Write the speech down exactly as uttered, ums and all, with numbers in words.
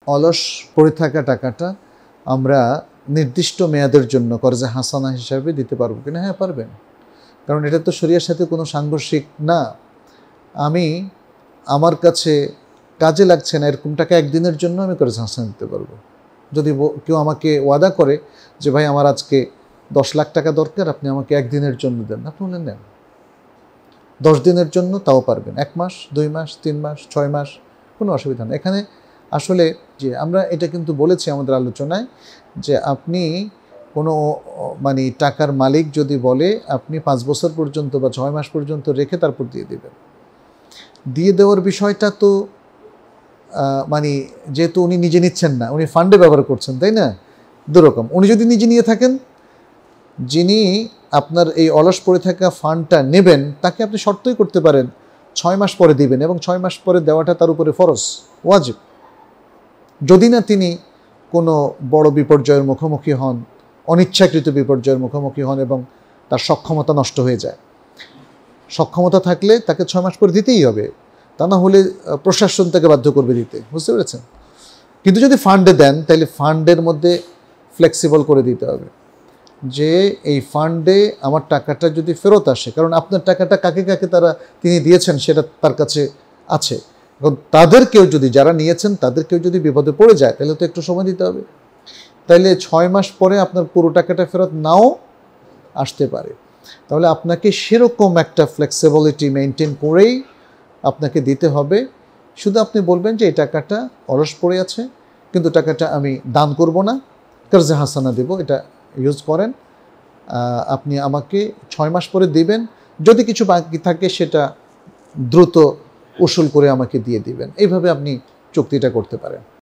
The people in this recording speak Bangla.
অলস পড়ে থাকা টাকাটা আমরা নির্দিষ্ট মেয়াদের জন্য কর্জে হাসানা হিসাবে দিতে পারবো কিনা? হ্যাঁ, পারবেন, কারণ এটা তো শরিয়ার সাথে কোনো সাংঘর্ষিক না। আমি আমার কাছে কাজে লাগছে না এরকম টাকা একদিনের জন্য আমি কর্জে হাসানা দিতে পারবো। যদি কেউ আমাকে ওয়াদা করে যে ভাই আমার আজকে দশ লাখ টাকা দরকার, আপনি আমাকে একদিনের জন্য দেন, আপনি বলে নেন। দশ দিনের জন্য তাও পারবেন, এক মাস, দুই মাস, তিন মাস, ছয় মাস, কোনো অসুবিধা নেই। এখানে আসলে যে আমরা এটা কিন্তু বলেছি আমাদের আলোচনায় যে আপনি কোনো মানে টাকার মালিক যদি বলে আপনি পাঁচ বছর পর্যন্ত বা ছয় মাস পর্যন্ত রেখে তারপর দিয়ে দেবেন, দিয়ে দেওয়ার বিষয়টা তো মানে যেহেতু উনি নিজে নিচ্ছেন না, উনি ফান্ডে ব্যবহার করছেন, তাই না? দুরকম। উনি যদি নিজে নিয়ে থাকেন, যিনি আপনার এই অলস পড়ে থাকা ফান্ডটা নেবেন তাকে আপনি শর্তই করতে পারেন ছয় মাস পরে দিবেন, এবং ছয় মাস পরে দেওয়াটা তার উপরে ফরজ, ওয়াজিব, যদি না তিনি কোনো বড় বিপর্যয়ের মুখোমুখি হন, অনিচ্ছাকৃত বিপর্যয়ের মুখোমুখি হন এবং তার সক্ষমতা নষ্ট হয়ে যায়। সক্ষমতা থাকলে তাকে ছয় মাস পরে দিতেই হবে, তা না হলে প্রশাসন তাকে বাধ্য করবে দিতে, বুঝতে পেরেছেন? কিন্তু যদি ফান্ডে দেন তাহলে ফান্ডের মধ্যে ফ্লেক্সিবল করে দিতে হবে যে এই ফান্ডে আমার টাকাটা যদি ফেরত আসে, কারণ আপনার টাকাটা কাকে কাকে তারা তিনি দিয়েছেন সেটা তার কাছে আছে, এখন তাদের কেউ যদি, যারা নিয়েছেন তাদের কেউ যদি বিপদে পড়ে যায় তাহলে তো একটু সময় দিতে হবে। তাইলে ছয় মাস পরে আপনার পুরো টাকাটা ফেরত নাও আসতে পারে। তাহলে আপনাকে সেরকম একটা ফ্লেক্সিবিলিটি মেনটেন করেই আপনাকে দিতে হবে। শুধু আপনি বলবেন যে এই টাকাটা অলস পড়ে আছে, কিন্তু টাকাটা আমি দান করব না, কর্জে হাসানা দেব, এটা ইউজ করেন, আপনি আমাকে ছয় মাস পরে দিবেন, যদি কিছু বাকি থাকে সেটা দ্রুত উসুল করে আমাকে দিয়ে দিবেন। এইভাবে আপনি চুক্তিটা করতে পারেন।